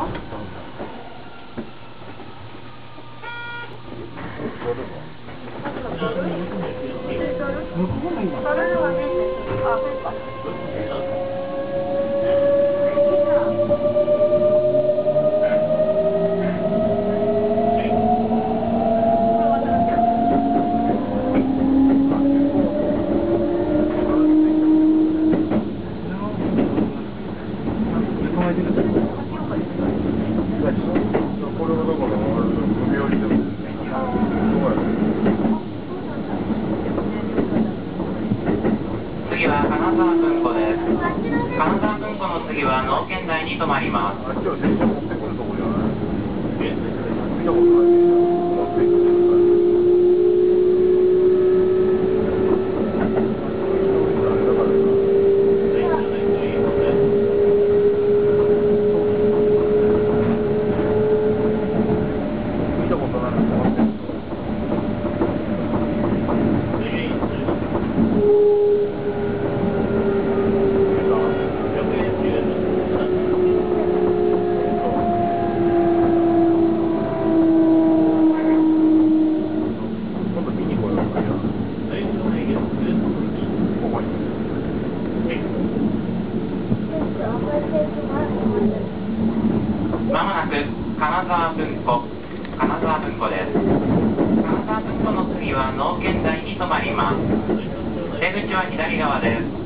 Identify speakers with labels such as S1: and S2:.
S1: 次は金沢文庫です。金沢文庫の次は能見台に停まります。まもなく金沢文庫です。金沢文庫の次は能見台に停まります。出口は左側です。